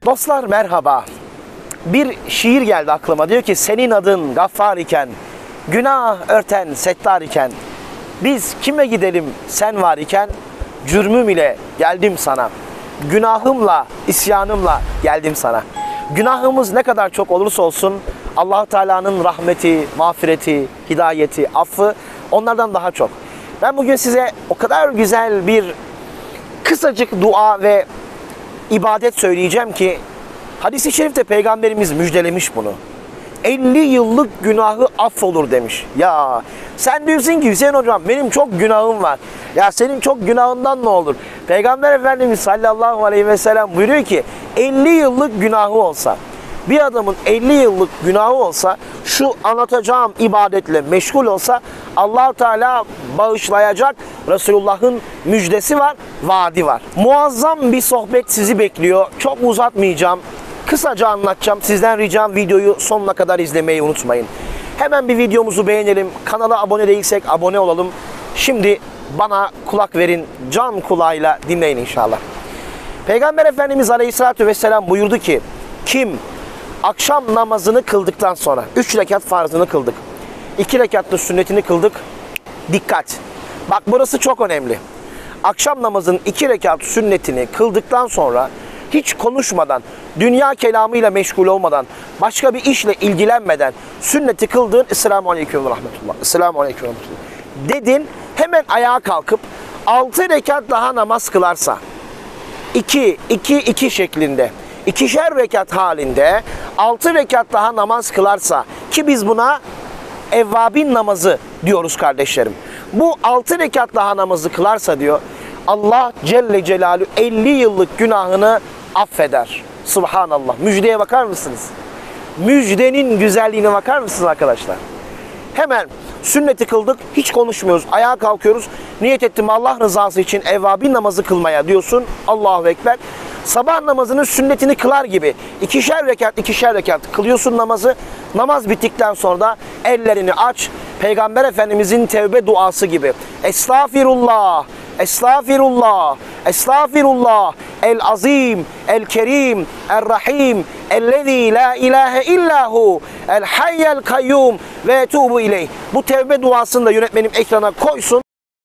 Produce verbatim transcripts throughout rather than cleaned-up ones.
Dostlar merhaba. Bir şiir geldi aklıma. Diyor ki senin adın Gaffar iken, günah örten Settar iken, biz kime gidelim sen var iken, cürmüm ile geldim sana. Günahımla, isyanımla geldim sana. Günahımız ne kadar çok olursa olsun Allah-u Teala'nın rahmeti, mağfireti, hidayeti, affı onlardan daha çok. Ben bugün size o kadar güzel bir kısacık dua ve ibadet söyleyeceğim ki hadis-i şerifte Peygamberimiz müjdelemiş bunu. elli yıllık günahı affolur demiş. Ya sen diyorsun ki Hüseyin hocam benim çok günahım var. Ya senin çok günahından ne olur? Peygamber Efendimiz sallallahu aleyhi ve sellem buyuruyor ki elli yıllık günahı olsa, bir adamın elli yıllık günahı olsa, şu anlatacağım ibadetle meşgul olsa Allah-u Teala bağışlayacak. Resulullah'ın müjdesi var, vaadi var. Muazzam bir sohbet sizi bekliyor. Çok uzatmayacağım. Kısaca anlatacağım. Sizden ricam videoyu sonuna kadar izlemeyi unutmayın. Hemen bir videomuzu beğenelim. Kanala abone değilsek abone olalım. Şimdi bana kulak verin. Can kulağıyla dinleyin inşallah. Peygamber Efendimiz Aleyhisselatü Vesselam buyurdu ki kim akşam namazını kıldıktan sonra üç rekat farzını kıldık, iki rekat da sünnetini kıldık. Dikkat! Bak burası çok önemli. Akşam namazının iki rekat sünnetini kıldıktan sonra hiç konuşmadan, dünya kelamıyla meşgul olmadan, başka bir işle ilgilenmeden sünneti kıldığın Esselamu Aleyküm ve Rahmetullah, Esselamu Aleyküm ve Rahmetullah dedin, hemen ayağa kalkıp altı rekat daha namaz kılarsa, iki, iki, iki şeklinde, ikişer rekat halinde altı rekat daha namaz kılarsa, ki biz buna evvabin namazı diyoruz kardeşlerim. Bu altı rekat daha namazı kılarsa diyor, Allah Celle Celaluhu elli yıllık günahını affeder. Subhanallah. Müjdeye bakar mısınız? Müjdenin güzelliğine bakar mısınız arkadaşlar? Hemen sünneti kıldık, hiç konuşmuyoruz. Ayağa kalkıyoruz. Niyet ettim Allah rızası için evvabin namazı kılmaya diyorsun. Allahu Ekber. Sabah namazının sünnetini kılar gibi ikişer rekat ikişer rekat kılıyorsun namazı. Namaz bittikten sonra da ellerini aç. Peygamber Efendimizin tevbe duası gibi. Estağfirullah, estağfirullah, estağfirullah. El azim, el kerim, el rahim, ellezî la ilahe illahu, el hayyel kayyum ve etubu ileyh. Bu tevbe duasını da yönetmenim ekrana koysun.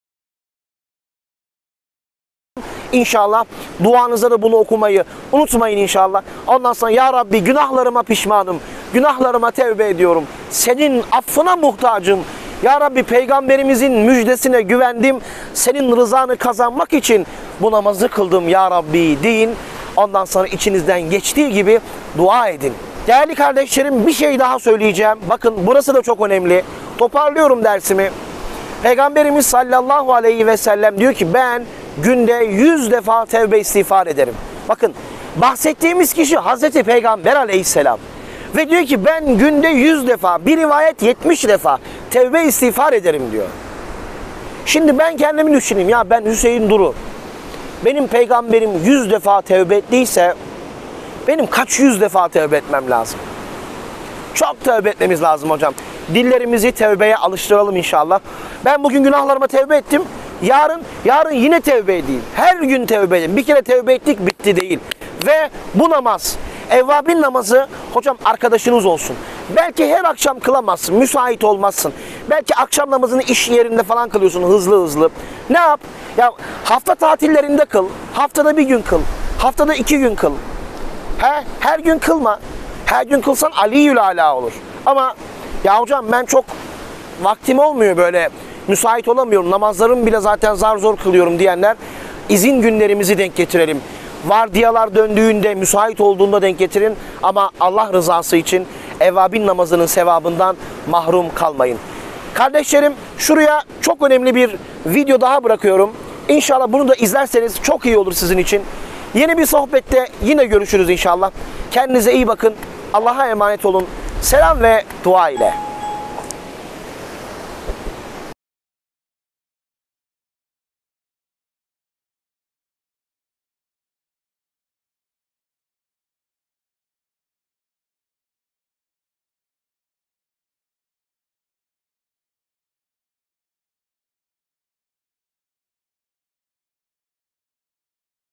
İnşallah duanıza da bunu okumayı unutmayın inşallah. Ondan sonra ya Rabbi günahlarıma pişmanım, günahlarıma tevbe ediyorum. Senin affına muhtacım. Ya Rabbi peygamberimizin müjdesine güvendim. Senin rızanı kazanmak için bu namazı kıldım ya Rabbi deyin. Ondan sonra içinizden geçtiği gibi dua edin. Değerli kardeşlerim bir şey daha söyleyeceğim. Bakın burası da çok önemli. Toparlıyorum dersimi. Peygamberimiz sallallahu aleyhi ve sellem diyor ki ben günde yüz defa tevbe istiğfar ederim. Bakın bahsettiğimiz kişi Hazreti Peygamber aleyhisselam. Ve diyor ki ben günde yüz defa, bir rivayet yetmiş defa tevbe istiğfar ederim diyor. Şimdi ben kendimi düşüneyim, ya ben Hüseyin Duru. Benim peygamberim yüz defa tevbe ettiyse benim kaç yüz defa tevbe etmem lazım? Çok tevbe etmemiz lazım hocam. Dillerimizi tevbeye alıştıralım inşallah. Ben bugün günahlarıma tevbe ettim. Yarın, yarın yine tevbe edeyim. Her gün tevbe edeyim. Bir kere tevbe ettik bitti değil. Ve bu namaz, evvabin namazı hocam arkadaşınız olsun. Belki her akşam kılamazsın, müsait olmazsın. Belki akşam namazını iş yerinde falan kılıyorsun hızlı hızlı. Ne yap? Ya hafta tatillerinde kıl, haftada bir gün kıl, haftada iki gün kıl. He? Her gün kılma. Her gün kılsan Aliyyül Ala olur. Ama ya hocam ben çok vaktim olmuyor böyle, müsait olamıyorum, namazlarım bile zaten zar zor kılıyorum diyenler izin günlerimizi denk getirelim. Vardiyalar döndüğünde, müsait olduğunda denk getirin ama Allah rızası için evvabin namazının sevabından mahrum kalmayın. Kardeşlerim şuraya çok önemli bir video daha bırakıyorum. İnşallah bunu da izlerseniz çok iyi olur sizin için. Yeni bir sohbette yine görüşürüz inşallah. Kendinize iyi bakın. Allah'a emanet olun. Selam ve dua ile.